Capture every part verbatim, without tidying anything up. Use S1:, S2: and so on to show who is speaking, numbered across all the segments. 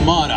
S1: हमारा।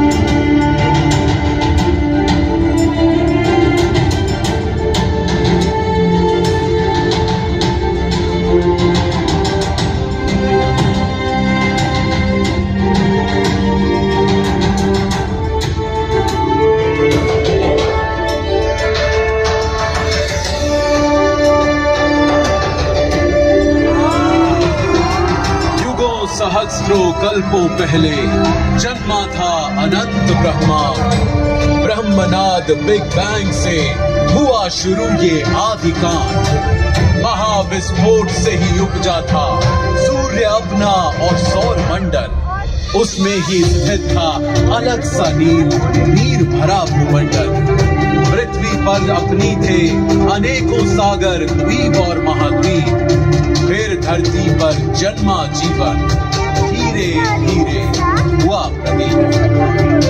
S1: सहस्त्रों कल्पों पहले जन्मा था अनंत ब्रह्मा। ब्रह्मनाद बिग बैंग से हुआ शुरू ये आदि कांड। महाविस्फोट से ही उपजा था सूर्य अपना और सौर मंडल। उसमें ही स्थित था अलग सा नील नीर भरा भूमंडल। पृथ्वी पर अपनी थे अनेकों सागर द्वीप और महाद्वीप। फिर धरती पर जन्मा जीवन, धीरे धीरे हुआ प्रदीप।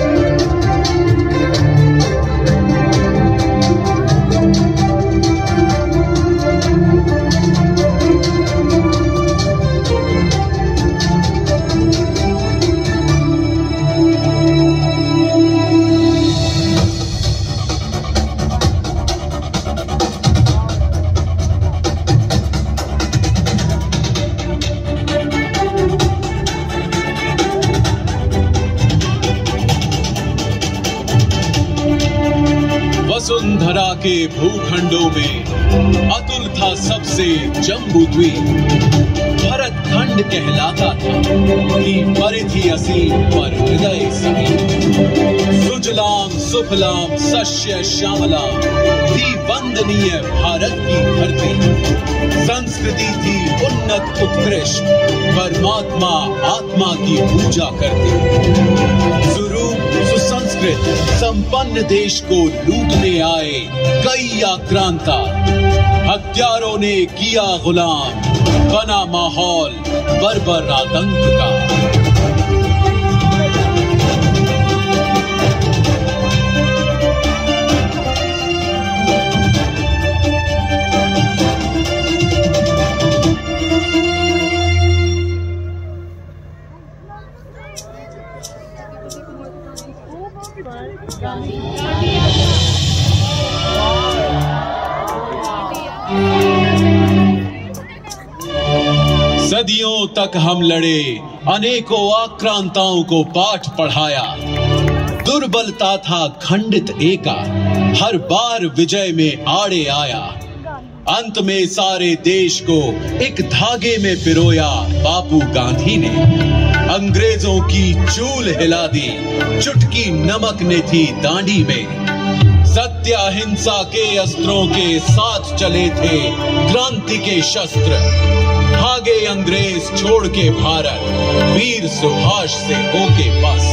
S1: वसुंधरा के भूखंडों में अतुल था सबसे जम्बूद्वीप। भरत खंड कहलाता था कि परिधि असीम पर हृदय समीप। सुजलाम सुफलाम सस्य श्यामलाम थी वंदनीय भारत की धरती। संस्कृति थी उन्नत उत्कृष्ट, परमात्मा आत्मा की पूजा करती। सुसंस्कृत संपन्न देश को लूटने आए कई आक्रांता। हत्यारों ने किया गुलाम, बना माहौल बर्बर आतंक का। सदियों तक हम लड़े, अनेकों आक्रांताओं को पाठ पढ़ाया। दुर्बलता था खंडित एका, हर बार विजय में आड़े आया। अंत में सारे देश को एक धागे में पिरोया बापू गांधी ने। अंग्रेजों की चूल हिला दी, चुटकी नमक ने थी दांडी में। सत्य अहिंसा के अस्त्रों के साथ चले थे क्रांति के शस्त्र। भागे अंग्रेज छोड़ के भारत, वीर सुभाष से होके बस।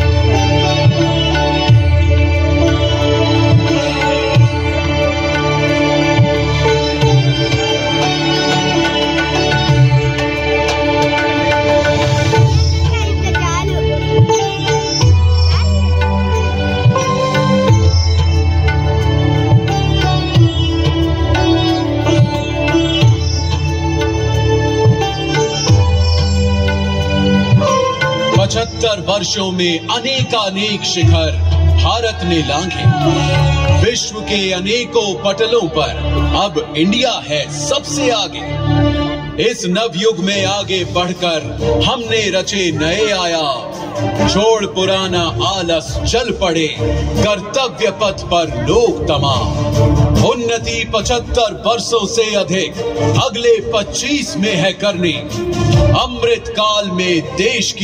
S1: पचहत्तर वर्षों में अनेकानेक शिखर भारत ने लांघे। विश्व के अनेकों पटलों पर अब इंडिया है सबसे आगे। इस नवयुग में आगे बढ़कर हमने रचे नए आयाम। छोड़ पुराना आलस चल पड़े कर्तव्य पथ पर लोग तमाम। उन्नति पचहत्तर वर्षों से अधिक अगले पच्चीस में है करनी। अमृत काल में देश की